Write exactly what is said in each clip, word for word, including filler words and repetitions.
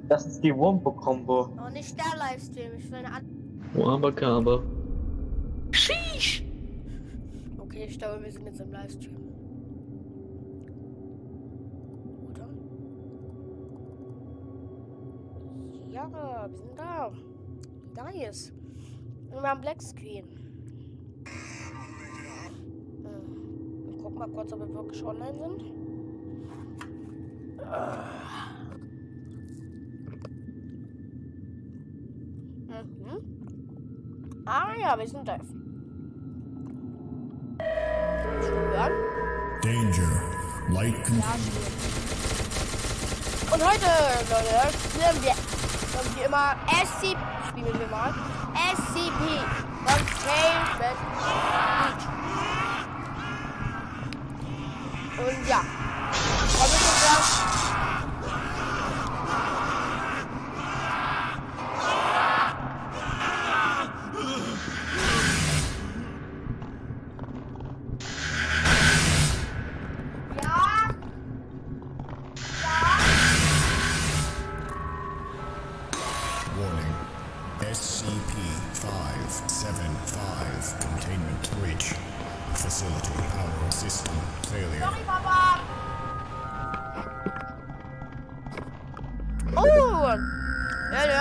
Das ist die Wombo-Kombo. Oh, nicht der Livestream, ich will eine andere. Wabakaba. Sheesh! Okay, ich glaube, wir sind jetzt im Livestream. Oder? Ja, wir sind da. Nice. Und wir haben Black Screen. Hm. Gucken mal kurz, ob wir wirklich online sind. Mhm. Ah ja, wir sind live. Hören. Danger. Light Ja, containment. und heute, Leute, spielen wir, wie immer, S C P, spielen wir mal, S C P, Containment Beach. Und ja, komm ich jetzt ja. Warning. S C P five seven five containment breach. Facility power system failure. Sorry, Papa. Oh, ja, ja.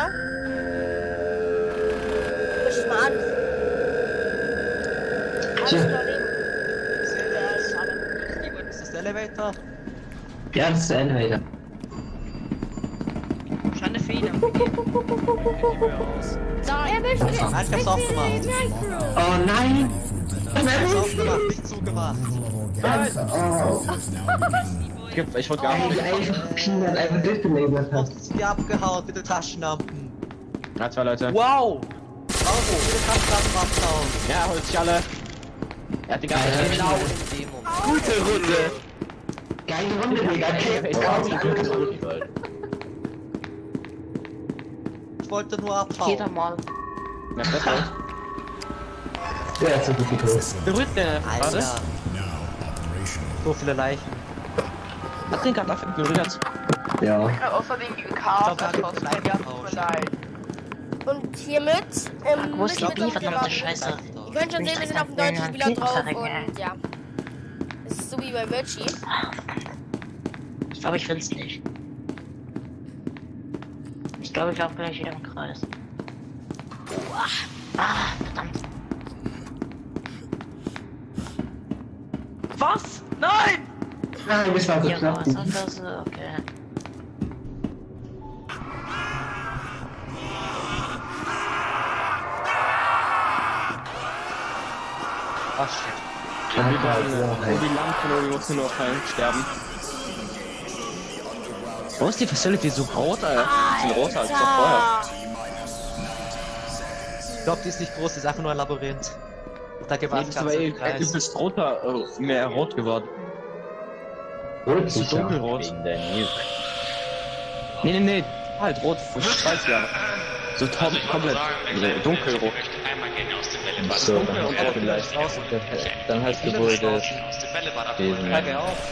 Guck dich mal an. Tja. Ist das der Elevator? Ja, das ist der Elevator. Schande für ihn. Er möchte Nein, ich hab's aufgemacht. Oh nein! Ich hab's aufgemacht, nicht zugemacht. Ich wollte gar nicht einfach Peanut einfach durchgelabert hat. Sonst ist mir abgehauen, bitte Taschenlampen. Na, zwei Leute. Wow! Bravo, bitte Taschenlampen abhauen. Ja, holt sich alle. Er hat die ganze Zeit Genau genau. in dem Moment. Gute Runde. Geile Runde, Digga. Ich wollte nur abhauen. Jeder mal. Na, besser. Der ist so gut wie tot. Berührt der gerade? Alter, Now operational. so viele Leichen. Hat den gerade dafür berührt? Ja. Außerdem gegen Ich Chaos, glaub, das da aus gibt's ja, tut mir Leichen. leid. Und hiermit, ähm, Wo ist die möchten wir Bier, doch verdammte hier Scheiße? mal- Ihr könnt schon sehen, wir sind auf dem deutschen Spieler drauf und ja. Es ist so wie bei Virtue. Ich glaube, ich find's nicht. Ich glaube, ich laufe gleich wieder im Kreis. Ah, verdammt. Was? Nein! Nein, das war so Ja, knapp. was anderes, okay. Ach shit. Und die Lampen irgendwo zu nur fallen, sterben. Wo ist die Facility so rot, Alter? Bisschen roter als doch vorher. Ich glaube, die ist nicht groß, die Sache nur ein Labyrinth. Da Nee, gewartet das ist aber eh, du bist roter, äh, mehr rot geworden. Rot ist so dunkelrot. Wegen der Nuke. Nee, nee, nee, halt rot, ich weiß ja. So top, komplett so dunkelrot. So, dann hast du vielleicht, dann hast du wohl das, diesen, Frage auf.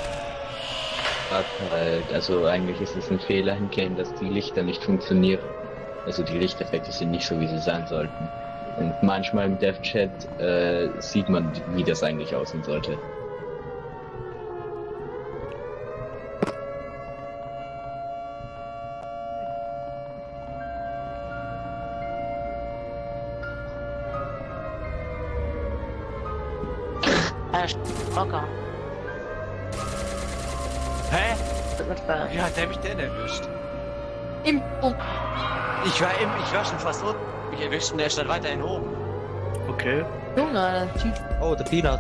halt, also eigentlich ist es ein Fehler hingehen, dass die Lichter nicht funktionieren. Also die Lichteffekte sind nicht so, wie sie sein sollten. Und manchmal im Dev-Chat äh, sieht man, wie das eigentlich aussehen sollte. Ah, locker. Hä? Mit, äh, Wie hat der mich denn erwischt? Im um. Ich war im, ich war schon fast unten. Mich erwischt und der stand weiterhin oben. Okay. Junge, Typ. Oh, der Peanut.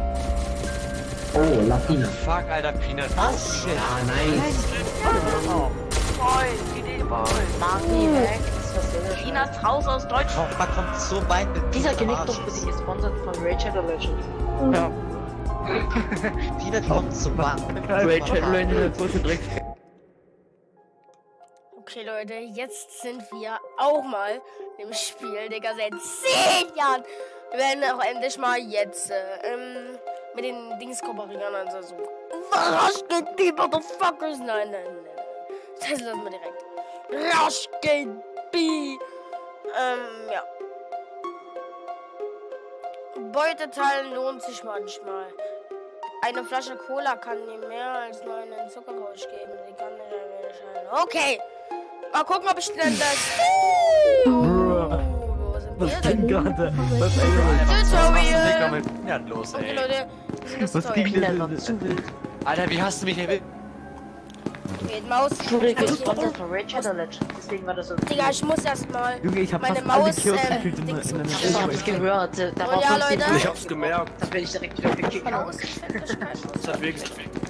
Oh, Latina. Fuck, Alter, Peanut. Oh shit. Ah, nice. Oh, Boy, Idee, Boy. Marty weg. Peanuts raus aus Deutschland. oh, man kommt so weit mit Dieser diesem Genick Arsch. doch bitte gesponsert von Rachel the Legend. Ja. Peanut kommt zum Mann. Rachel Lane, der große Dreck. Okay, Leute, jetzt sind wir auch mal im Spiel, Digga, seit zehn Jahren. Wir werden auch endlich mal jetzt, äh, ähm, mit den Dings kooperieren, also so. Überrascht die Motherfuckers! Nein, nein, nein. Das lassen wir direkt. Raschken B. Ähm, ja. Beuteteilen lohnt sich manchmal. Eine Flasche Cola kann dir mehr als nur einen Zuckerrausch geben. Die kann nicht erscheinen. Okay. Mal gucken, ob ich denn das... Wo sind Was wir ging denn? gerade? Was eigentlich? Tutorial. mit ja, los, Okay, ey. Leute. Wir sind das Was ging Tutorial. denn? Alter, wie hast du mich erwischt? Geht Maus. Sorry, gesponsert von Rage oder Legend. Deswegen war das so. Digga, ich muss erstmal Junge, ich hab meine fast alle Maus Kills ähm, gefühlt in der Dings in der Ich hab es gehört. Da Oh war ja, fünfzehn Leute. Ich hab's gemerkt. Da bin ich direkt wieder gekickt. Maus. Ich find das kein Das hat wirklich.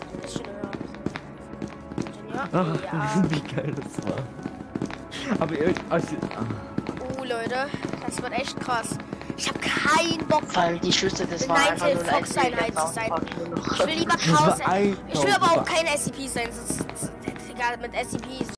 Ach, wie geil das war. Aber ihr, also, Oh, Leute, das wird echt krass. Ich hab keinen Bock. Vor allem die Schüsse, das war Nein, einfach nur ein Fox Einheit zu sein. Soundtrack. Ich will lieber das war Chaos. ein Ich will aber auch kein S C P sein. Das ist, das ist, egal, mit S C P